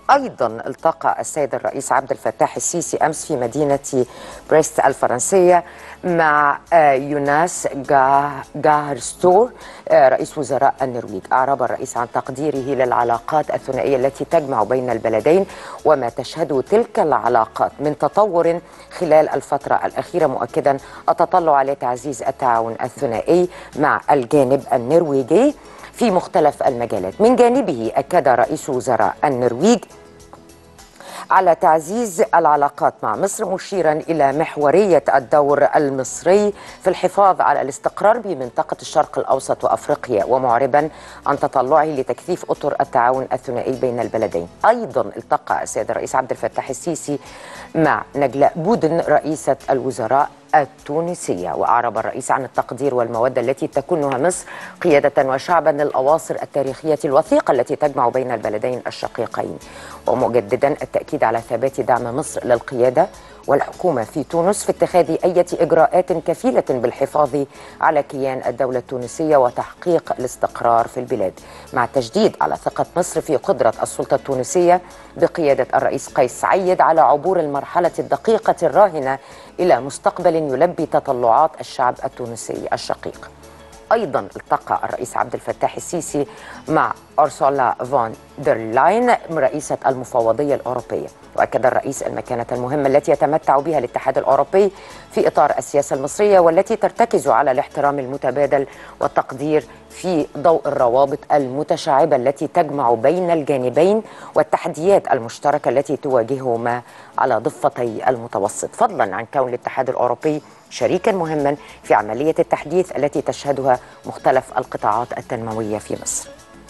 أيضا التقى السيد الرئيس عبد الفتاح السيسي أمس في مدينة بريست الفرنسية مع يوناس جاهرستور رئيس وزراء النرويج. أعرب الرئيس عن تقديره للعلاقات الثنائية التي تجمع بين البلدين وما تشهده تلك العلاقات من تطور خلال الفترة الأخيرة، مؤكدا التطلع لتعزيز التعاون الثنائي مع الجانب النرويجي في مختلف المجالات. من جانبه أكد رئيس وزراء النرويج على تعزيز العلاقات مع مصر، مشيرا إلى محورية الدور المصري في الحفاظ على الاستقرار بمنطقة الشرق الأوسط وأفريقيا، ومعربا عن تطلعه لتكثيف أطر التعاون الثنائي بين البلدين. أيضا التقى السيد الرئيس عبد الفتاح السيسي مع نجلاء بودن رئيسة الوزراء التونسية، وأعرب الرئيس عن التقدير والمودة التي تكنها مصر قيادة وشعبا للأواصر التاريخية الوثيقة التي تجمع بين البلدين الشقيقين، ومجددا التأكيد على ثبات دعم مصر للقيادة والحكومة في تونس في اتخاذ أي إجراءات كفيلة بالحفاظ على كيان الدولة التونسية وتحقيق الاستقرار في البلاد، مع التشديد على ثقة مصر في قدرة السلطة التونسية بقيادة الرئيس قيس سعيد على عبور المرحلة الدقيقة الراهنة إلى مستقبل يلبي تطلعات الشعب التونسي الشقيق. أيضا التقى الرئيس عبد الفتاح السيسي مع أرسولا فون دير لاين رئيسة المفوضية الأوروبية، وأكد الرئيس المكانة المهمة التي يتمتع بها الاتحاد الأوروبي في إطار السياسة المصرية، والتي ترتكز على الاحترام المتبادل والتقدير في ضوء الروابط المتشعبة التي تجمع بين الجانبين والتحديات المشتركة التي تواجههما على ضفتي المتوسط، فضلا عن كون الاتحاد الأوروبي شريكا مهما في عملية التحديث التي تشهدها مختلف القطاعات التنموية في مصر.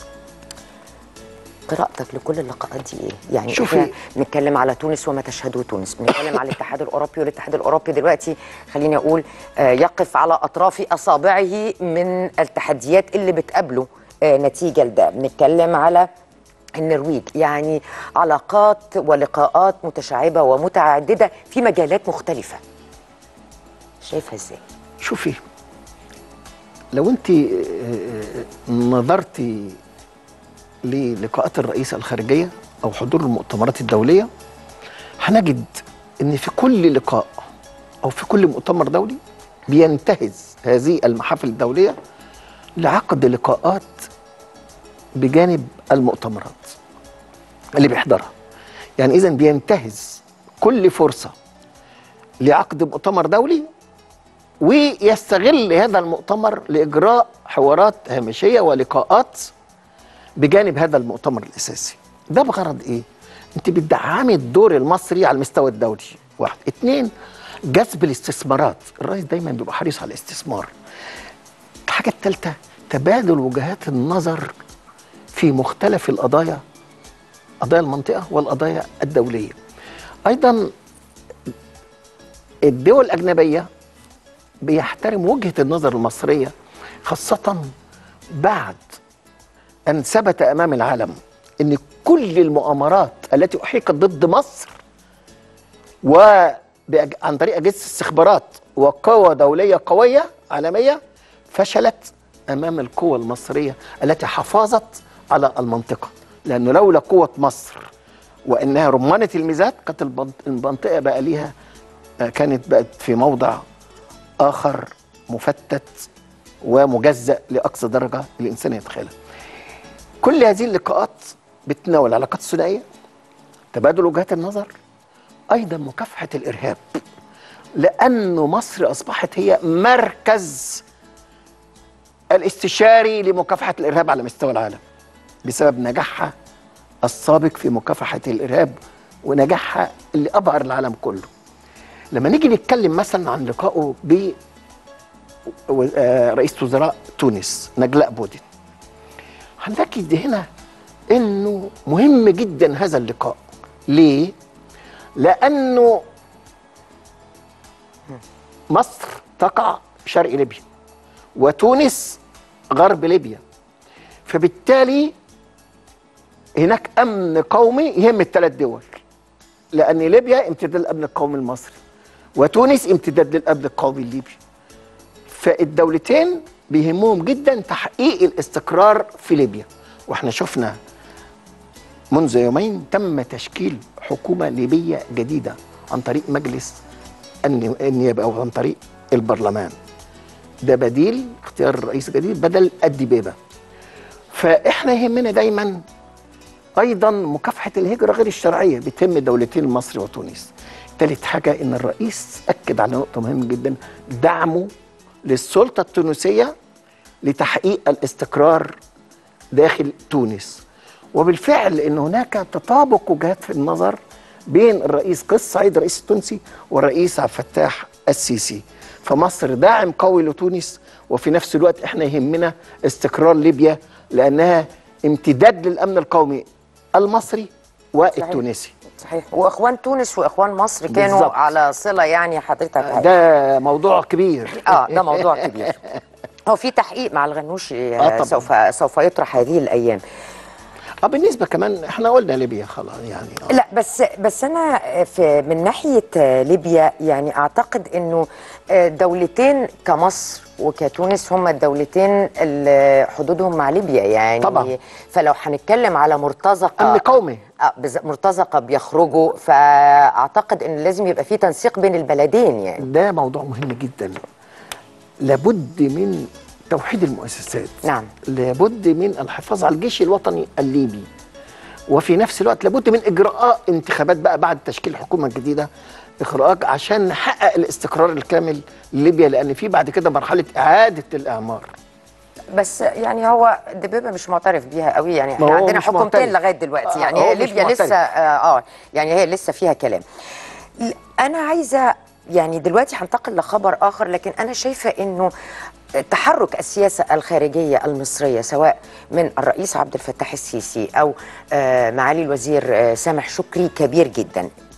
قراءتك لكل اللقاءات دي ايه؟ يعني احنا بنتكلم على تونس وما تشهده تونس، بنتكلم على الاتحاد الاوروبي، والاتحاد الاوروبي دلوقتي خليني اقول يقف على اطراف اصابعه من التحديات اللي بتقابله نتيجه لده. بنتكلم على النرويج، يعني علاقات ولقاءات متشعبه ومتعدده في مجالات مختلفه. شايفها ازاي؟ شوفي، لو انت نظرتي للقاءات الرئيس الخارجية أو حضور المؤتمرات الدولية، هنجد أن في كل لقاء أو في كل مؤتمر دولي بينتهز هذه المحافل الدولية لعقد لقاءات بجانب المؤتمرات اللي بيحضرها. يعني إذن بينتهز كل فرصة لعقد مؤتمر دولي، ويستغل هذا المؤتمر لإجراء حوارات هامشية ولقاءات بجانب هذا المؤتمر الأساسي. ده بغرض إيه؟ أنت بتدعمي الدور المصري على المستوى الدولي، واحد. اتنين، جذب الاستثمارات، الرئيس دايما بيبقى حريص على الاستثمار. الحاجة الثالثة، تبادل وجهات النظر في مختلف القضايا، قضايا المنطقة والقضايا الدولية. أيضا الدول الأجنبية بيحترم وجهة النظر المصرية، خاصة بعد أن ثبت أمام العالم أن كل المؤامرات التي أحيقت ضد مصر عن طريق أجهزة استخبارات وقوى دولية قوية عالمية فشلت أمام القوى المصرية التي حافظت على المنطقة. لأنه لولا قوة مصر وأنها رمانة الميزات كانت المنطقة بقى ليها، كانت بقت في موضع آخر مفتت ومجزأ لأقصى درجة الإنسان يتخيلها. كل هذه اللقاءات بتناول العلاقات الثنائية، تبادل وجهات النظر، أيضا مكافحة الإرهاب، لأنه مصر أصبحت هي مركز الاستشاري لمكافحة الإرهاب على مستوى العالم بسبب نجاحها السابق في مكافحة الإرهاب ونجاحها اللي أبهر العالم كله. لما نيجي نتكلم مثلا عن لقائه برئيس وزراء تونس نجلاء بودن، هنركز هنا انه مهم جدا هذا اللقاء. ليه؟ لانه مصر تقع شرق ليبيا وتونس غرب ليبيا، فبالتالي هناك امن قومي يهم الثلاث دول، لان ليبيا امتداد الامن القومي المصري وتونس امتداد للامن القومي الليبي. فالدولتين بيهمهم جدا تحقيق الاستقرار في ليبيا، واحنا شفنا منذ يومين تم تشكيل حكومة ليبية جديدة عن طريق مجلس النيابة أو عن طريق البرلمان. ده بديل اختيار الرئيس الجديد بدل الدبابة. فإحنا يهمنا دايما أيضا مكافحة الهجرة غير الشرعية بتم دولتين مصر وتونس. ثالث حاجة إن الرئيس أكد على نقطة مهمة جدا، دعمه للسلطة التونسية لتحقيق الاستقرار داخل تونس. وبالفعل ان هناك تطابق وجهات في النظر بين الرئيس قيس سعيد الرئيس التونسي والرئيس عبد الفتاح السيسي. فمصر داعم قوي لتونس، وفي نفس الوقت احنا يهمنا استقرار ليبيا لانها امتداد للامن القومي المصري والتونسي. صحيح. واخوان تونس واخوان مصر كانوا بالزبط. على صله، يعني حضرتك ده موضوع كبير. ده موضوع كبير. هو في تحقيق مع الغنوشي سوف يطرح هذه الايام. بالنسبه كمان احنا قلنا ليبيا خلاص يعني. لا بس انا من ناحيه ليبيا يعني اعتقد انه دولتين كمصر وكتونس هم الدولتين اللي حدودهم مع ليبيا يعني طبعا. فلو هنتكلم على مرتزقه امن قومي مرتزقه بيخرجوا، فاعتقد ان لازم يبقى في تنسيق بين البلدين يعني. ده موضوع مهم جدا. لابد من توحيد المؤسسات. نعم. لابد من الحفاظ على الجيش الوطني الليبي، وفي نفس الوقت لابد من اجراء انتخابات بقى بعد تشكيل حكومه جديده، اخراج عشان نحقق الاستقرار الكامل لليبيا، لان في بعد كده مرحله اعاده الاعمار. بس يعني هو دبابه مش معترف بيها قوي يعني. احنا عندنا حكومتين لغايه دلوقتي يعني ليبيا لسه يعني هي لسه فيها كلام. انا عايزه يعني دلوقتي هنتقل لخبر اخر، لكن انا شايفه انه تحرك السياسة الخارجية المصرية سواء من الرئيس عبد الفتاح السيسي أو معالي الوزير سامح شكري كبير جدا.